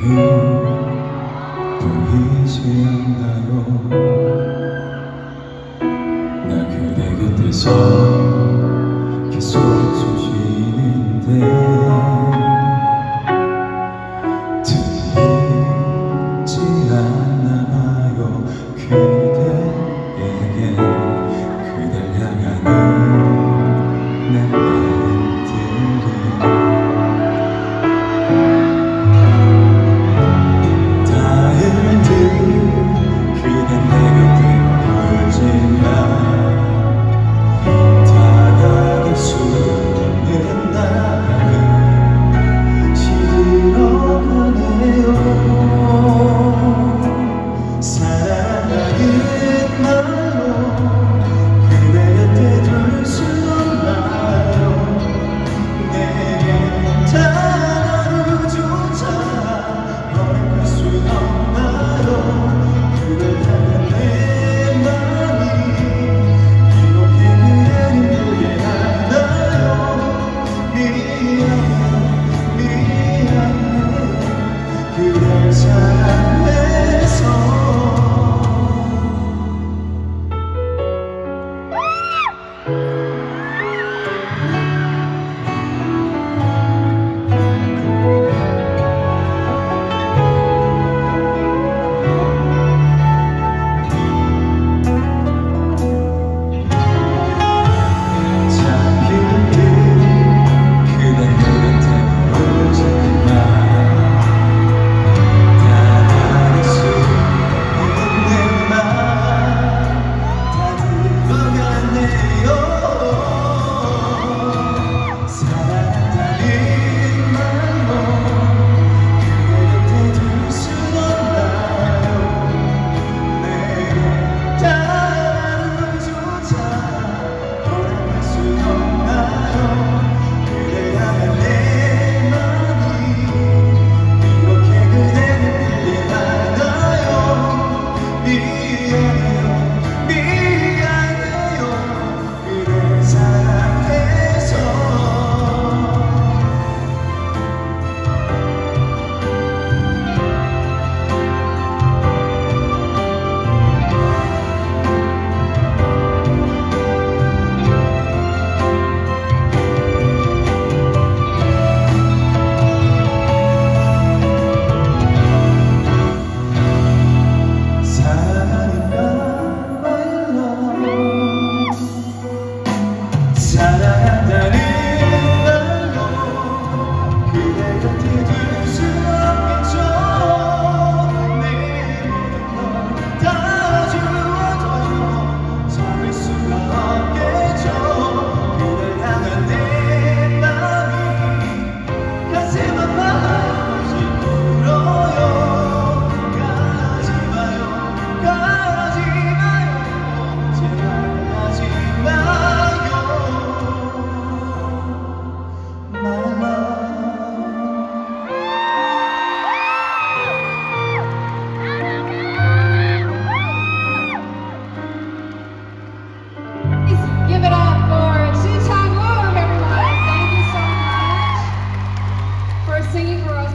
보이지 않나요? 나 그대 곁에서 계속 조지는데 들리지 않나요? 그대에게 그댈 향하는 내 말들이 그댄 내 곁에 오지만 다가갈 수 없는 나를 시들어가네요. 사랑하는 말로 그대 곁에 둘 수 없나요? 내게 단 하루조차 허락할 수 없나요? 그댈 향한 내 맘이 이렇게 그대를 위하나요? 미안해 그댈 사랑해서 사랑한다는 말로 그대 곁에 둘 수 없겠죠. 내 모든 걸 다 주어줘요. 참을 수가 없겠죠. 그댈 향한 내 맘이 가슴 아파하지 울어요. 가지마요 가지마요 제발 가지마요. Please give it up for Chang Wook, everyone. Thank you so much for singing for